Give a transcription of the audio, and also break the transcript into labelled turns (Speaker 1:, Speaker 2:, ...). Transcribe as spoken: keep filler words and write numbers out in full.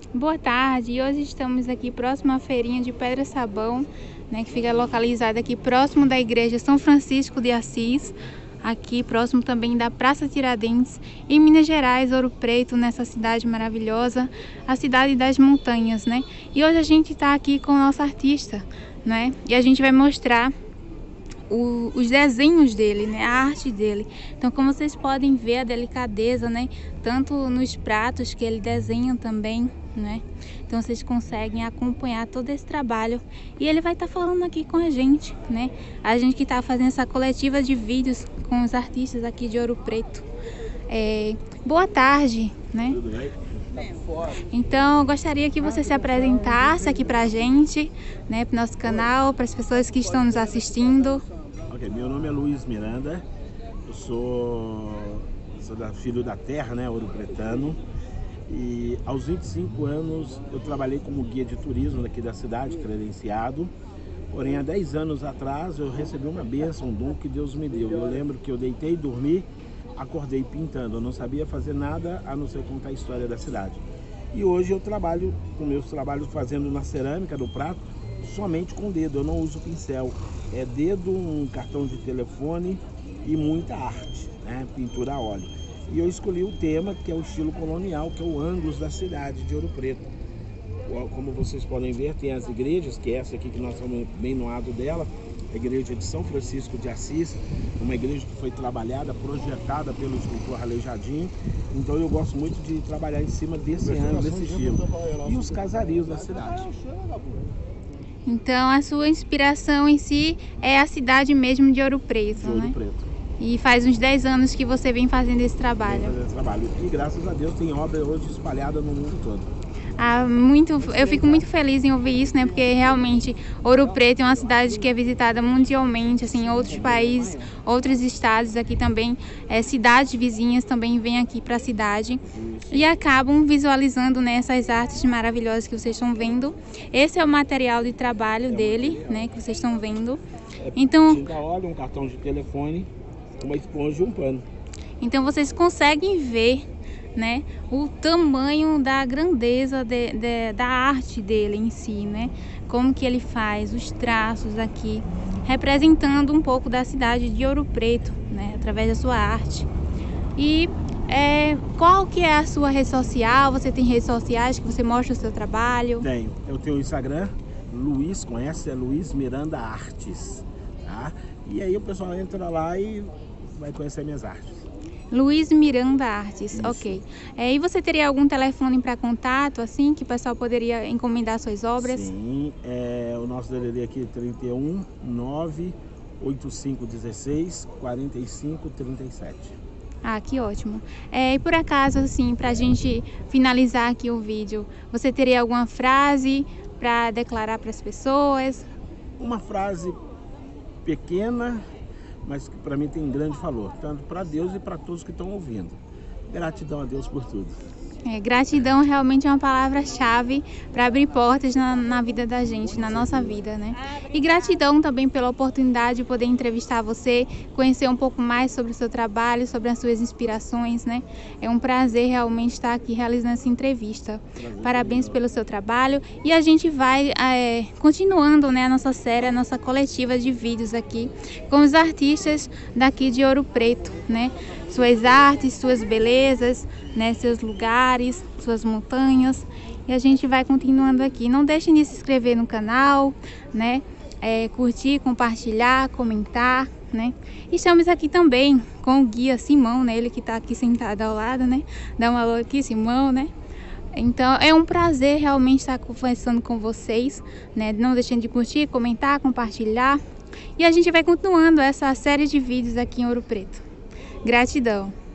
Speaker 1: Boa tarde, e hoje estamos aqui próximo à feirinha de Pedra Sabão, né, que fica localizada aqui próximo da igreja São Francisco de Assis, aqui próximo também da Praça Tiradentes, em Minas Gerais, Ouro Preto, nessa cidade maravilhosa, a cidade das montanhas, né? E hoje a gente está aqui com o nosso artista, né? E a gente vai mostrar O, os desenhos dele, né, a arte dele. Então, como vocês podem ver, a delicadeza, né, tanto nos pratos que ele desenha também, né, então vocês conseguem acompanhar todo esse trabalho. E ele vai estar tá falando aqui com a gente, né, a gente que está fazendo essa coletiva de vídeos com os artistas aqui de Ouro Preto. É, boa tarde, né?
Speaker 2: Tudo bem?
Speaker 1: Então, eu gostaria que você se apresentasse aqui pra gente, né, pro nosso canal, para as pessoas que estão nos assistindo.
Speaker 2: Ok, meu nome é Luiz Miranda, eu sou, sou da, filho da terra, né, ouro-pretano, e aos vinte e cinco anos eu trabalhei como guia de turismo daqui da cidade, credenciado, porém há dez anos atrás eu recebi uma bênção, um dom que Deus me deu. Eu lembro que eu deitei e dormi, acordei pintando, eu não sabia fazer nada a não ser contar a história da cidade. E hoje eu trabalho com meus trabalhos fazendo na cerâmica do prato, somente com dedo, eu não uso pincel. É dedo, um cartão de telefone e muita arte, né? Pintura a óleo. E eu escolhi o tema que é o estilo colonial, que é o ângulos da cidade de Ouro Preto. Como vocês podem ver, tem as igrejas, que é essa aqui que nós estamos bem no lado dela, a igreja de São Francisco de Assis, uma igreja que foi trabalhada, projetada pelo escultor Aleijadinho. Então eu gosto muito de trabalhar em cima desse ângulo, desse estilo. E os casarios da cidade.
Speaker 1: Então a sua inspiração em si é a cidade mesmo de Ouro Preto,
Speaker 2: de Ouro
Speaker 1: né?
Speaker 2: Preto.
Speaker 1: E faz uns dez anos que você vem fazendo esse trabalho.
Speaker 2: Vem fazendo esse trabalho. E graças a Deus tem obra hoje espalhada no mundo todo.
Speaker 1: Ah, muito, eu fico muito feliz em ouvir isso, né? Porque realmente Ouro Preto é uma cidade que é visitada mundialmente, assim, em outros países, outros estados aqui também, é, cidades vizinhas também vêm aqui para a cidade e acabam visualizando, né, essas artes maravilhosas que vocês estão vendo. Esse é o material de trabalho dele, né, que vocês estão vendo. Então,
Speaker 2: tinta a óleo, um cartão de telefone, uma esponja e um pano.
Speaker 1: Então vocês conseguem ver, né, o tamanho da grandeza de, de, da arte dele em si, né? Como que ele faz os traços aqui, representando um pouco da cidade de Ouro Preto, né? Através da sua arte. E é, qual que é a sua rede social? Você tem redes sociais que você mostra o seu trabalho?
Speaker 2: Tenho. Eu tenho o Instagram, Luiz, conhece? É Luiz Miranda Artes, tá? E aí o pessoal entra lá e vai conhecer minhas artes.
Speaker 1: Luiz Miranda Artes,
Speaker 2: Isso.
Speaker 1: ok. É, e você teria algum telefone para contato, assim, que o pessoal poderia encomendar suas obras?
Speaker 2: Sim, é, o nosso D D D aqui é trinta e um, nove oito cinco um seis, quarenta e cinco, trinta e sete.
Speaker 1: Ah, que ótimo. É, e por acaso, assim, para a gente finalizar aqui o vídeo, você teria alguma frase para declarar para as pessoas?
Speaker 2: Uma frase pequena, mas que para mim tem grande valor, tanto para Deus e para todos que estão ouvindo. Gratidão a Deus por tudo.
Speaker 1: É, gratidão realmente é uma palavra-chave para abrir portas na, na vida da gente, na nossa vida, né? E gratidão também pela oportunidade de poder entrevistar você, conhecer um pouco mais sobre o seu trabalho, sobre as suas inspirações, né? É um prazer realmente estar aqui realizando essa entrevista. Parabéns pelo seu trabalho e a gente vai é, continuando, né, a nossa série, a nossa coletiva de vídeos aqui com os artistas daqui de Ouro Preto, né? Suas artes, suas belezas, né, seus lugares, suas montanhas, e a gente vai continuando aqui. Não deixem de se inscrever no canal, né, é, curtir, compartilhar, comentar, né. E estamos aqui também com o guia Simão, né, ele que está aqui sentado ao lado, né, dá um alô aqui, Simão, né. Então é um prazer realmente estar conversando com vocês, né, não deixem de curtir, comentar, compartilhar, e a gente vai continuando essa série de vídeos aqui em Ouro Preto. Gratidão!